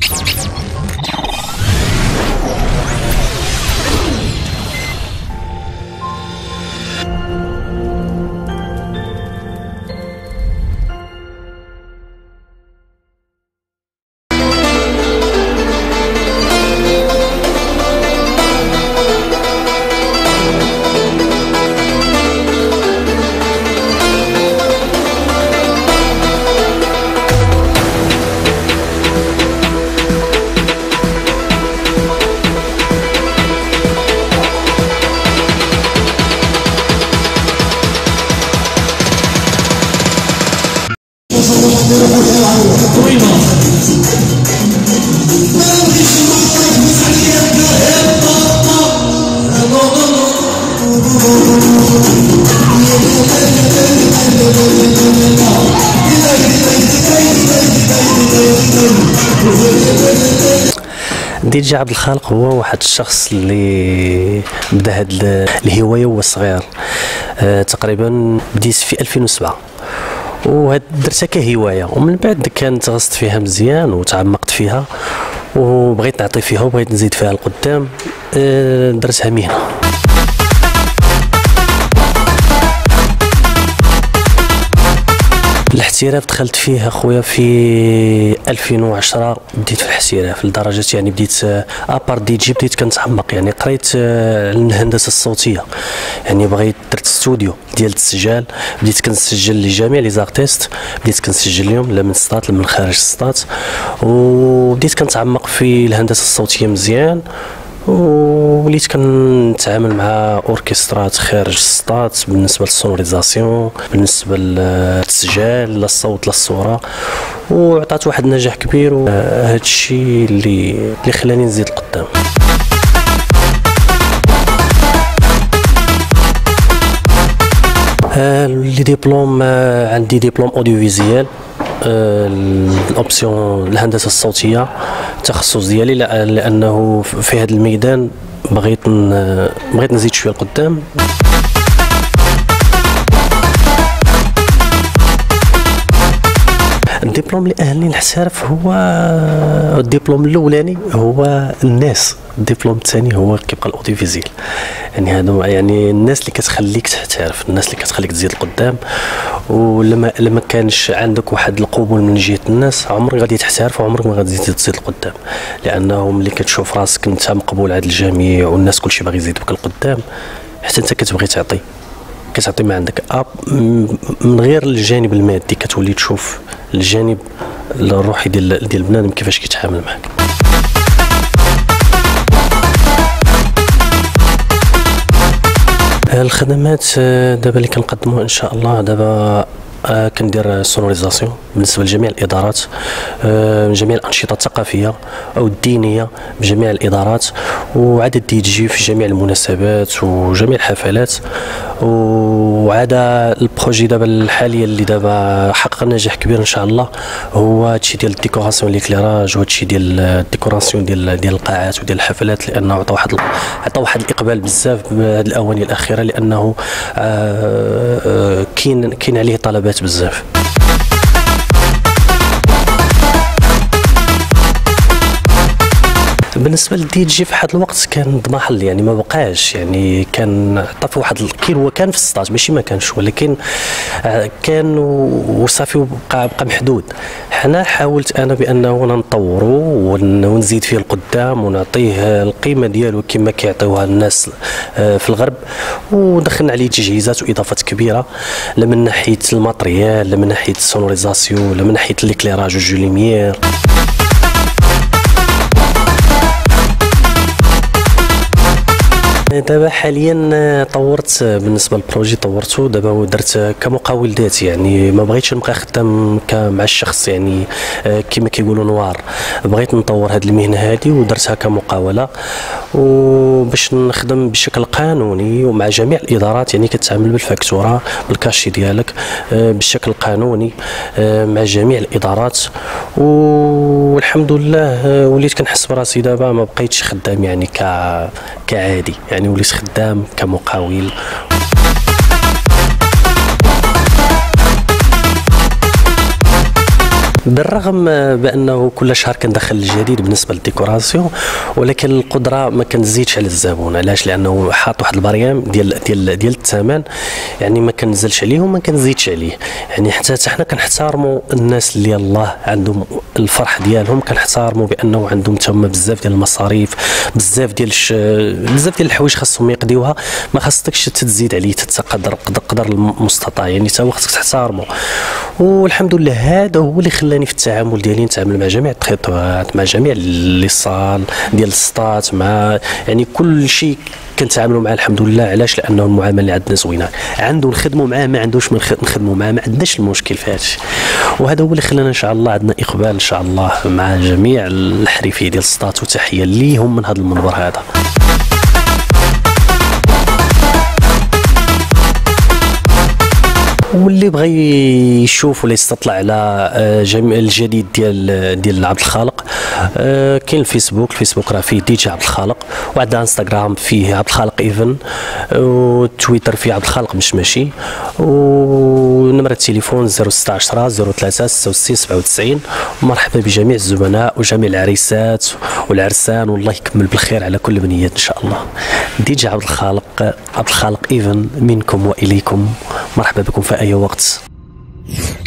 دي جي عبد الخالق هو واحد الشخص اللي بدا هاد الهوايه وهو صغير. تقريبا بديت في 2007 وهاد درتها كهوايه، ومن بعد كانت غصت فيها مزيان وتعمقت فيها وبغيت نعطي فيها وبغيت نزيد فيها القدام. درتها مهنه. الاحتراف دخلت فيه اخويا في 2010. بديت في الاحتراف لدرجه يعني بديت ابار دي جي، بديت كنتعمق يعني قريت الهندسه الصوتيه، يعني بغيت درت استوديو ديال التسجيل. بديت كنسجل لجميع لي زارتيست، بديت كنسجل لهم لا من السطات لا من خارج السطات، وبديت كنتعمق في الهندسه الصوتيه مزيان، وليت كنتعامل مع اوركسترات خارج السطات بالنسبه للسونوريزاسيون، بالنسبه للتسجيل لا الصوت لا الصوره، وعطات واحد النجاح كبير. وهذا الشيء اللي خلاني نزيد القدام. لي ديبلوم عندي ديبلوم اوديوفيزيال، الاوبسيون الهندسه الصوتيه التخصص ديالي، لانه في هذا الميدان بغيت نزيد شويه القدام. الدبلوم اللي اهلني الاحتراف هو الدبلوم الاولاني هو الناس، الدبلوم الثاني هو كيبقى الاوديوفيزيال. يعني هادو يعني الناس اللي كتخليك تحترف، الناس اللي كتخليك تزيد القدام. ولما كانش عندك واحد القبول من جهه الناس عمرك غادي تحترف وعمرك ما غادي تزيد القدام، لانه ملي كتشوف راسك انت مقبول عند الجميع والناس كلشي باغي يزيد بك القدام، حتى انت كتبغي تعطي ما عندك من غير الجانب المادي، كتولي تشوف الجانب الروحي ديال البنادم كيفاش كيتعامل معك. الخدمات دابا اللي كنقدموها ان شاء الله، دابا كندير سونوريزاسيون بالنسبه لجميع الادارات، جميع الانشطه الثقافيه او الدينيه بجميع الادارات، وعدد دي جي في جميع المناسبات وجميع الحفلات. وعاد البروجي دابا الحالي اللي دابا حقق نجاح كبير ان شاء الله هو هادشي ديال الديكوراسيون ليكليراج، وهادشي ديال الديكوراسيون ديال القاعات وديال الحفلات، لانه عطى واحد الاقبال بزاف بهذه الاواني الاخيره، لانه كاين عليه طلبات بزاف. بالنسبه للدي جي في واحد الوقت كان ضمحل، يعني ما بقاش، يعني كان عطى في واحد هو كان في السطاج ماشي ما كانش، ولكن كان وصافي بقى محدود. حنا حاولت انا بانه نطوروا ونزيد فيه القدام ونعطيه القيمه ديالو كما كيعطيوها الناس في الغرب، ودخلنا عليه تجهيزات واضافات كبيره، لا من ناحيه الماتريال لا من ناحيه السونوريزاسيون لا من ناحيه ليكليراج والجوليميير. دابا حاليا طورت بالنسبه للبروجي، طورته دابا ودرت كمقاول ذاتي، يعني ما بغيتش نبقى خدام مع الشخص يعني كما كيقولوا نوار، بغيت نطور هذه المهنه هذه ودرتها كمقاوله، وباش نخدم بشكل قانوني ومع جميع الادارات، يعني كتعامل بالفاكتوره بالكاشي ديالك بالشكل القانوني مع جميع الادارات. والحمد لله وليت كنحس براسي دابا ما بقيتش خدام يعني كعادي، يعني وليت خدام كمقاول. بالرغم بانه كل شهر كندخل الجديد بالنسبه للديكوراسيون، ولكن القدره ما كنزيدش على الزبون. علاش؟ لانه حاط واحد البريام ديال الثمن، يعني ما كنزلش عليه وما كنزيدش عليه. يعني حتى حنا كنحترموا الناس اللي الله عندهم الفرح ديالهم، كنحترموا بانه عندهم تما بزاف ديال المصاريف، بزاف ديال الحوايج خاصهم يقضيوها، ما خاصكش تزيد عليه قدر المستطاع. يعني تا هو خاصك تحترمه. والحمد لله هذا هو اللي خلاني في التعامل ديالي نتعامل مع جميع التخطيطات، مع جميع لي صال ديال السطات، مع يعني كل شيء كنتعاملوا معاه الحمد لله. علاش؟ لانه المعامله اللي عندنا زوينه، عنده نخدموا معاه، ما عندوش نخدموا معاه، ما عندناش المشكل في هذا الشيء. وهذا هو اللي خلانا ان شاء الله عندنا اقبال ان شاء الله مع جميع الحرفيه ديال السطات، وتحيه ليهم من هذا المنبر هذا. واللي بغى يشوف ولا يستطلع على الجديد ديال عبد الخالق، كاين الفيسبوك راه فيه دي جي عبد الخالق، وعندنا انستغرام فيه عبد الخالق ايفن، وتويتر فيه عبد الخالق مشمشي، ونمرة التليفون 016 03 66 97. ومرحبا بجميع الزبناء وجميع العريسات والعرسان، والله يكمل بالخير على كل بنيات ان شاء الله. دي جي عبد الخالق ايفن منكم واليكم، مرحبا بكم في اي وقت.